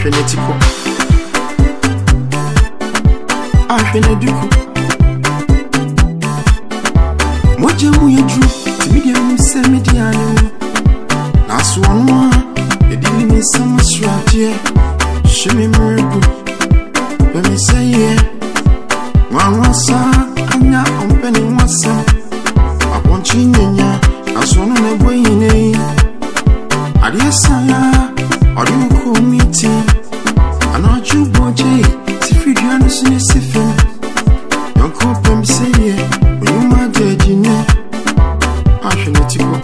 Ashenetiko Asheneduko Moja muyeju Timidia msemidiano Naswanwa Edili misama swatie Shimi mrebu Bemi seye Mwawasa Anya ompeni mwasa Aponchi nyenya Naswanu nebwe yine Adiyesaya Adiuko miti Anaju boje Sifidiano sine sifim Yonko pemi seye Uyuma dejine Ashenetiko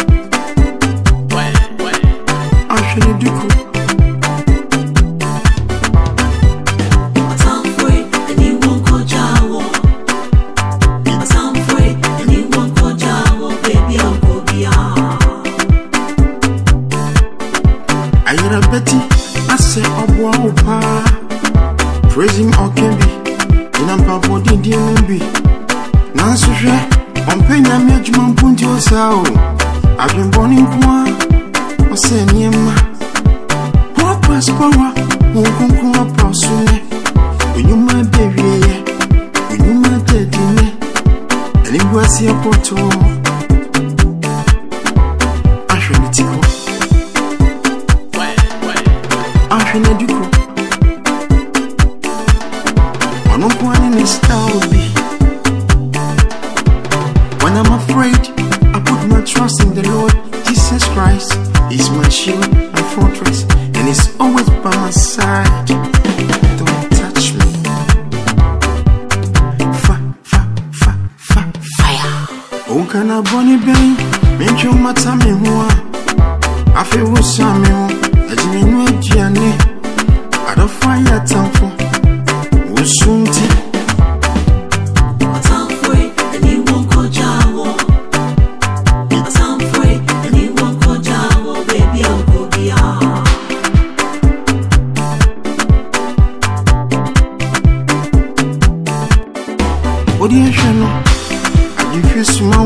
Asheneduko Betty, I say, oh, pa. Praise him, or can be. In a papa, did you be? Nancy, on penny, I'm your Jumon Punti or so. I've been born in Kwa, or say, Niema. Papa's power, won't come up prosune. When you my baby, when you my daddy, and it was your porto. Ashenetiko. Asheneduko Wanokwane ni staubi When I'm afraid I put my trust in the Lord Jesus Christ is my shield and fortress And he's always by my side Don't touch me Fire Unkana boni beng Mencho matame hua Afe wusame hua Ajiminu ejiane Adofaya tamfo Usunti Atamfwe Eni wonko jawo Atamfwe Eni wonko jawo Baby Uncle Bia Odi ensheno Ajifi suma